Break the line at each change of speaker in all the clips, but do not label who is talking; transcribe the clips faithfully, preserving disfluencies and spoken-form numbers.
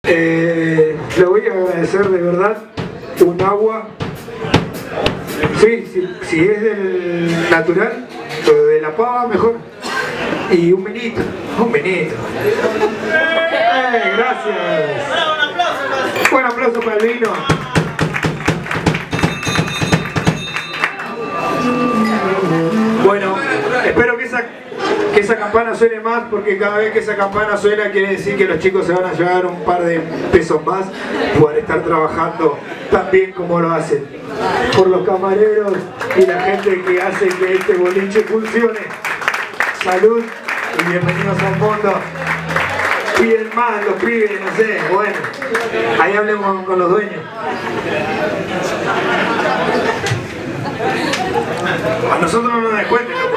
Eh, le voy a agradecer de verdad un agua. Sí, si, si es del natural, o de la pava mejor. Y un vinito, un vinito. Eh, gracias.
Un aplauso.
Un aplauso para el vino. Bueno, espero que esa, que esa campana suene más, porque cada vez que esa campana suena quiere decir que los chicos se van a llevar un par de pesos más por estar trabajando tan bien como lo hacen. Por los camareros y la gente que hace que este boliche funcione. Salud y bienvenidos al mundo. Piden más los pibes, no sé, bueno, ahí hablemos con los dueños. A nosotros no nos descuenten, loco.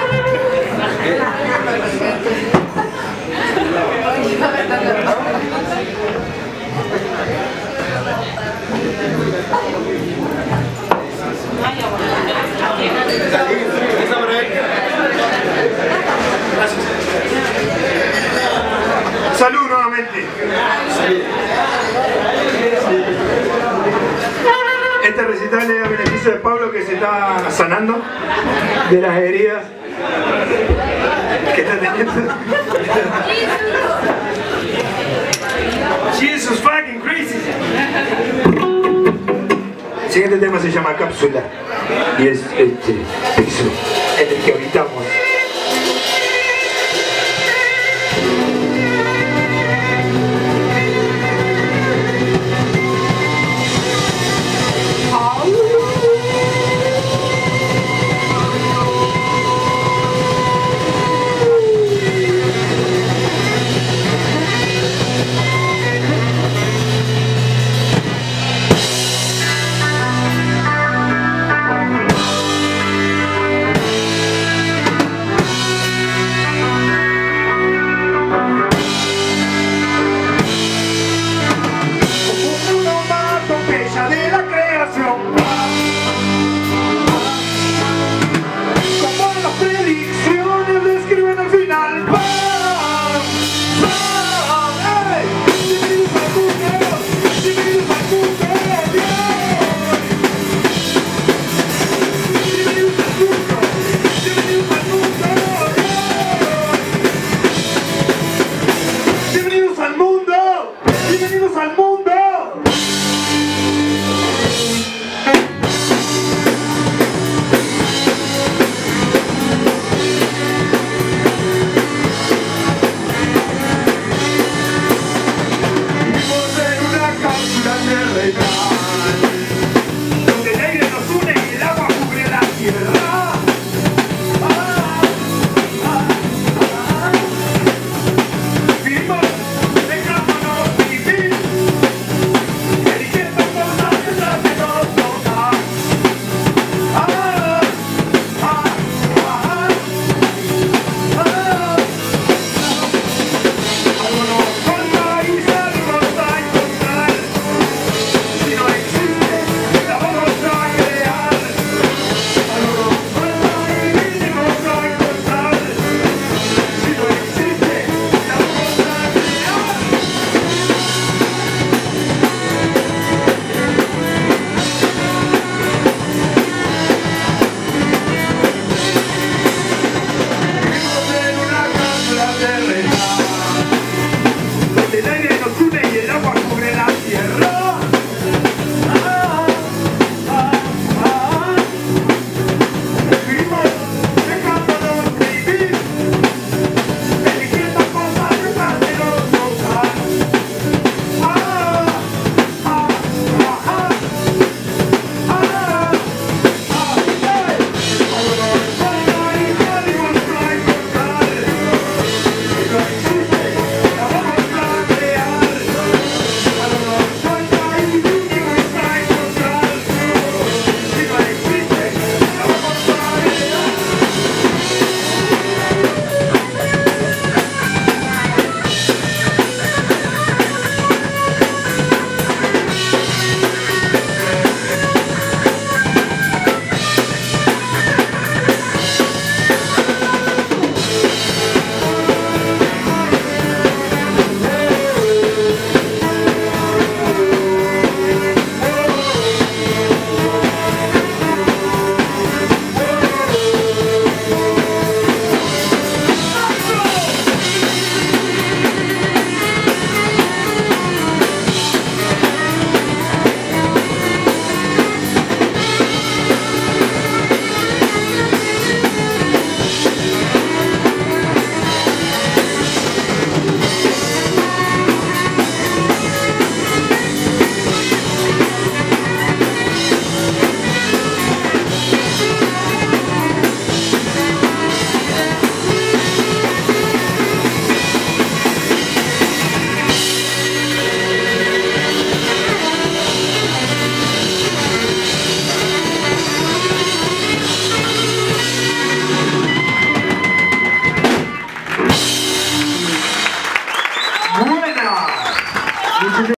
Salud nuevamente. Este recital es a beneficio de Pablo, que se está sanando de las heridas que está teniendo. Jesus fucking crazy. El siguiente tema se llama Cápsula y es este piso en el que habitamos.
Bienvenidos al mundo.